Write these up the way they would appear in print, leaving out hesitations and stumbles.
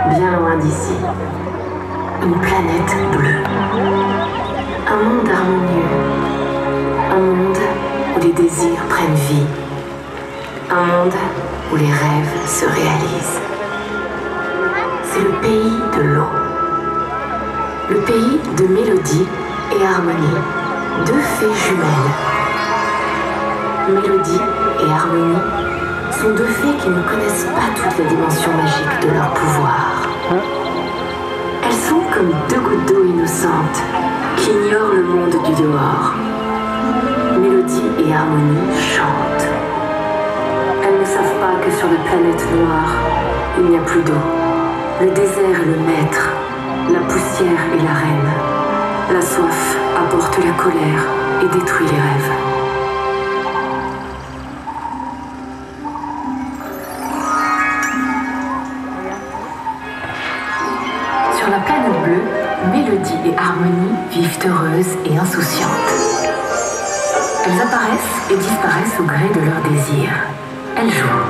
bien loin d'ici. Une planète bleue. Un monde harmonieux. Un monde où les désirs prennent vie. Un monde où les rêves se réalisent. C'est le pays de l'eau. Le pays de mélodie et harmonie. Deux fées jumelles. Mélodie et harmonie sont deux fées qui ne connaissent pas toutes les dimensions magiques de leur pouvoir. Elles sont comme deux gouttes d'eau innocentes qui ignorent le monde du dehors. Mélodie et harmonie chantent. Elles ne savent pas que sur la planète noire, il n'y a plus d'eau. Le désert est le maître, la poussière est la reine. La soif apporte la colère et détruit les rêves. Sur la planète bleue, Mélodie et Harmonie vivent heureuses et insouciantes. Elles apparaissent et disparaissent au gré de leurs désirs. Elles jouent.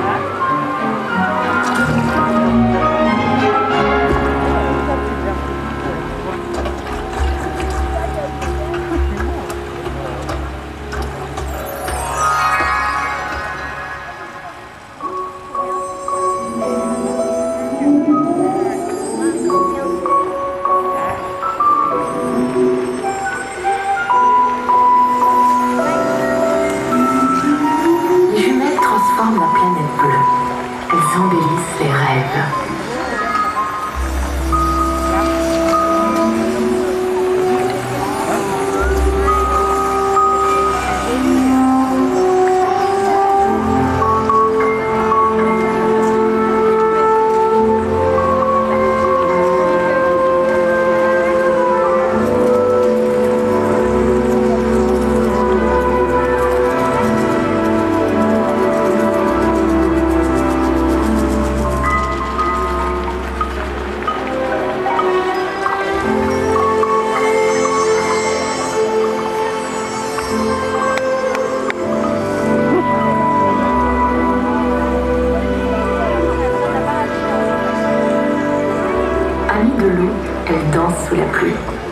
Embellissent les rêves. Amie de l'eau, elle danse sous la pluie.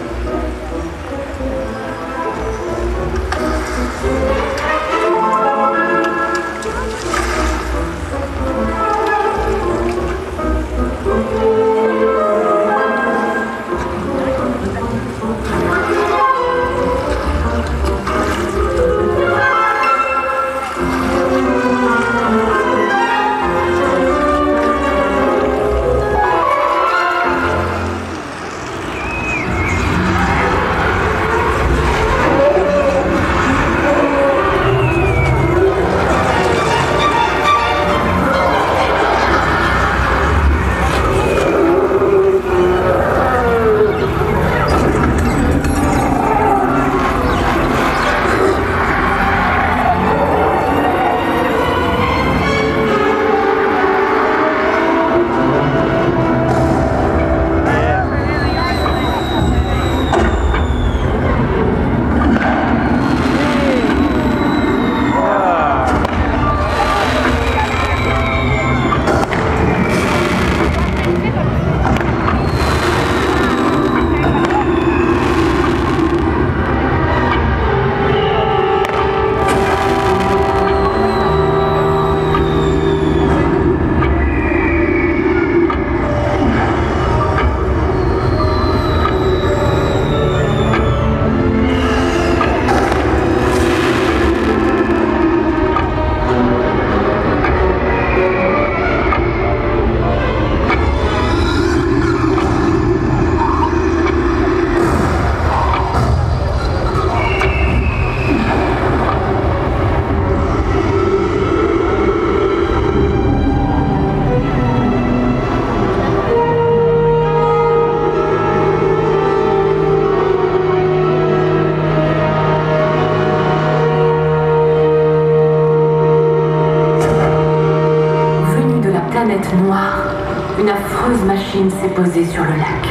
Noire, une affreuse machine s'est posée sur le lac.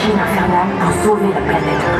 machine infernale pour sauver la planète.